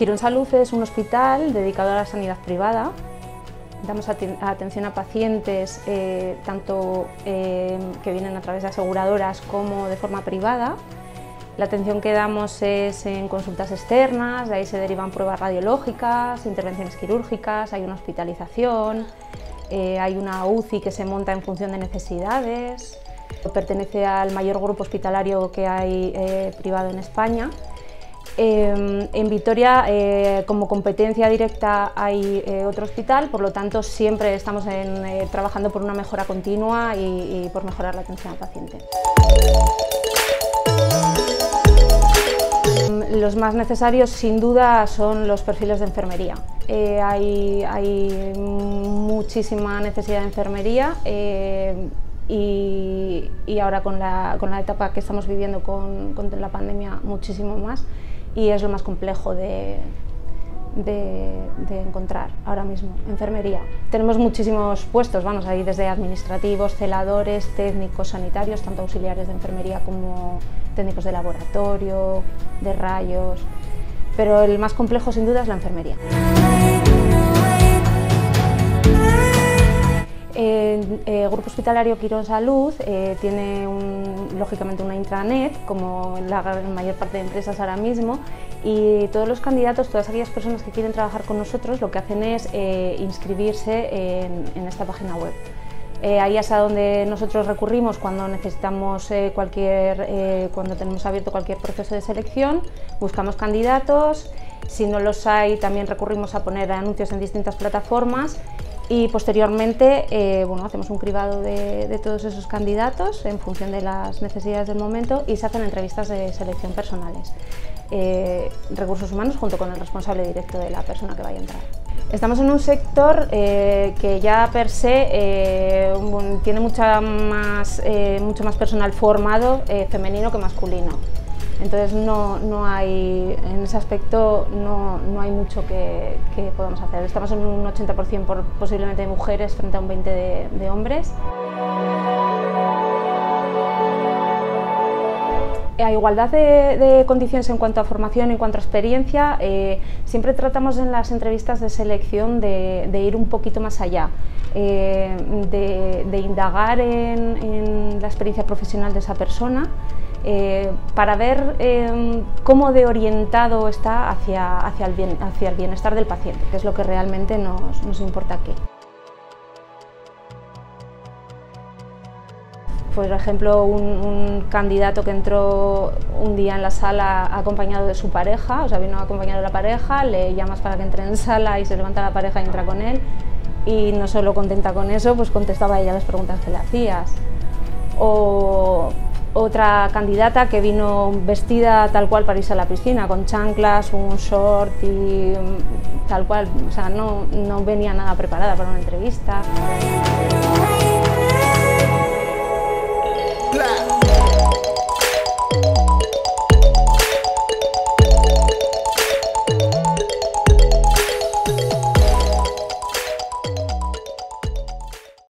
Quirón Salud es un hospital dedicado a la sanidad privada. Damos atención a pacientes tanto que vienen a través de aseguradoras como de forma privada. La atención que damos es en consultas externas, de ahí se derivan pruebas radiológicas, intervenciones quirúrgicas, hay una hospitalización, hay una UCI que se monta en función de necesidades. Pertenece al mayor grupo hospitalario que hay privado en España. En Vitoria, como competencia directa, hay otro hospital, por lo tanto siempre estamos trabajando por una mejora continua y por mejorar la atención al paciente. Los más necesarios, sin duda, son los perfiles de enfermería. Hay muchísima necesidad de enfermería y ahora con la etapa que estamos viviendo con la pandemia, muchísimo más, y es lo más complejo de encontrar ahora mismo, enfermería. Tenemos muchísimos puestos, hay desde administrativos, celadores, técnicos sanitarios, tanto auxiliares de enfermería como técnicos de laboratorio, de rayos, pero el más complejo sin duda es la enfermería. El Grupo Hospitalario Quirón Salud tiene lógicamente una intranet, como la mayor parte de empresas ahora mismo, y todos los candidatos, todas aquellas personas que quieren trabajar con nosotros, lo que hacen es inscribirse en esta página web. Ahí es a donde nosotros recurrimos cuando necesitamos cuando tenemos abierto cualquier proceso de selección, buscamos candidatos, si no los hay también recurrimos a poner anuncios en distintas plataformas y posteriormente hacemos un cribado de todos esos candidatos en función de las necesidades del momento y se hacen entrevistas de selección personales. Recursos humanos junto con el responsable directo de la persona que vaya a entrar. Estamos en un sector que ya per se tiene mucho más personal formado femenino que masculino. Entonces en ese aspecto no hay mucho que podamos hacer. Estamos en un 80% posiblemente de mujeres frente a un 20% de hombres. A igualdad de condiciones en cuanto a formación y en cuanto a experiencia, siempre tratamos en las entrevistas de selección de ir un poquito más allá, de indagar en la experiencia profesional de esa persona, para ver cómo de orientado está hacia el bienestar del paciente, que es lo que realmente nos importa aquí. Por ejemplo, un candidato que entró un día en la sala acompañado de su pareja, vino acompañado de la pareja, le llamas para que entre en sala y se levanta la pareja y entra con él, y no solo contenta con eso, pues contestaba ella las preguntas que le hacías. O otra candidata que vino vestida tal cual para irse a la piscina, con chanclas, un short y tal cual, no venía nada preparada para una entrevista.